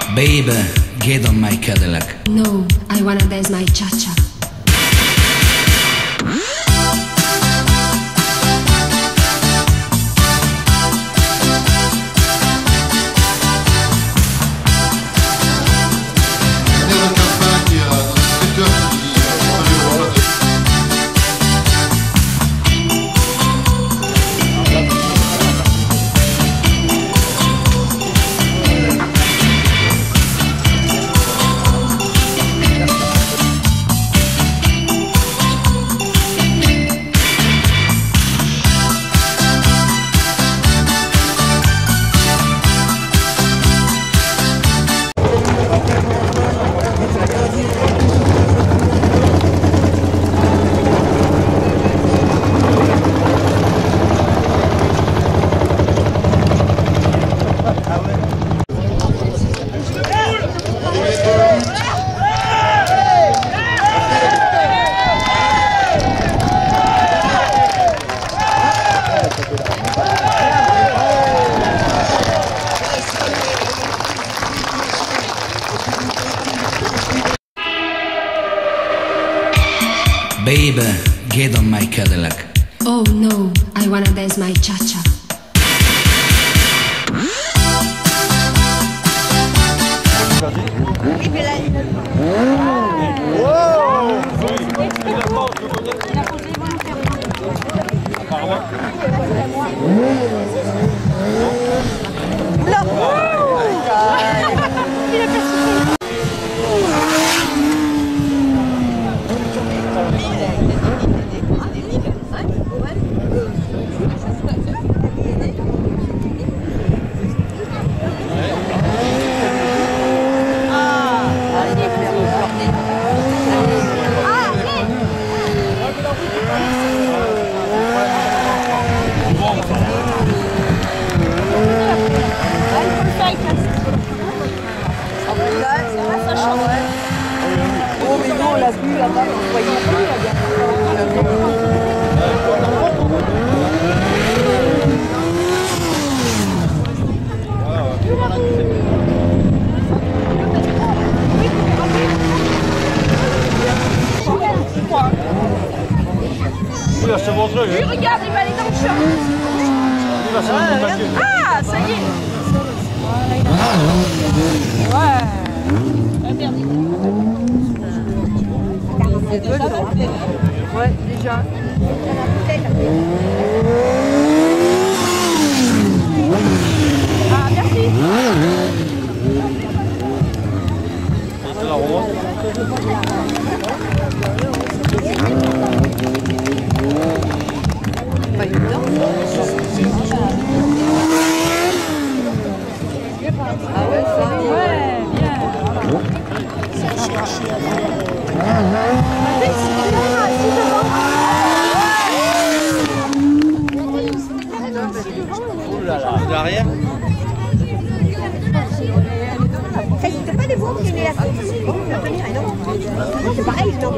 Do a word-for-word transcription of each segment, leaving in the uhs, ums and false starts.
Baby, get on my Cadillac. No, I wanna dance my cha-cha. Baby, get on my Cadillac. Oh no, I wanna dance my cha-cha. Oh mais non, on l'a vu là-bas, on voyait plus Oui, je te montrerai. lui, regarde, il va aller dans le champ. Ah, ça y est. Ouais. C'est peu, ouais, déjà. Ah, merci. Pas évident. Ah ouais, ça ouais, bien. Derrière. Ça n'existe pas des fois qui est là. C'est pareil, non.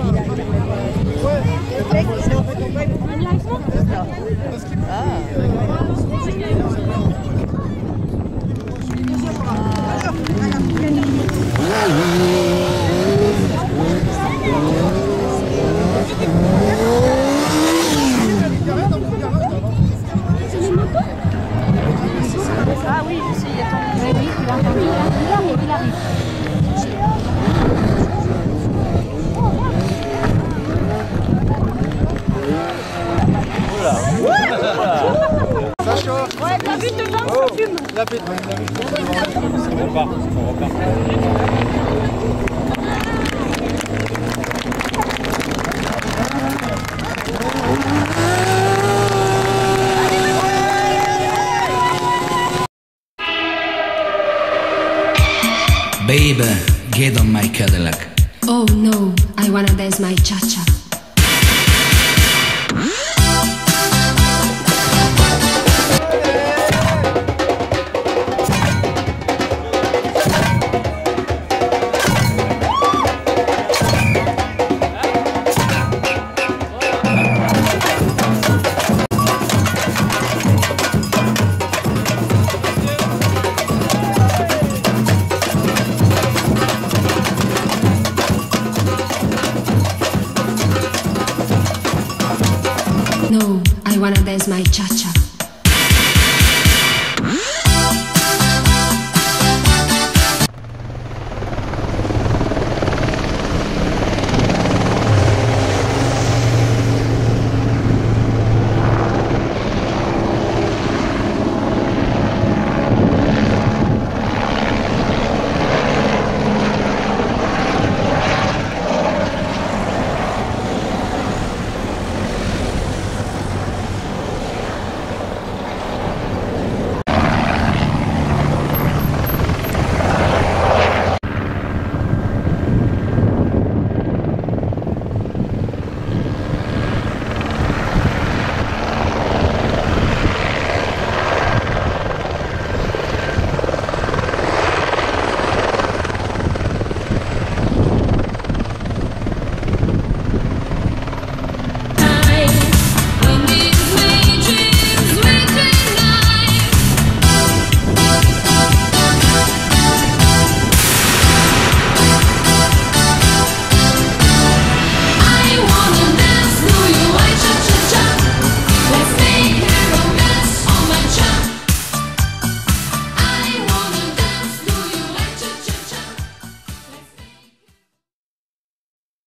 Ah oui, je sais, il y a ton... Oui, oui, tu l'as entendu, il arrive, il arrive. Ouais, t'as vu devant, ça fume. La pète, la pète. On repart, on repart. Baby, get on my Cadillac. Oh no, I wanna dance my cha-cha. wanna dance my cha-cha.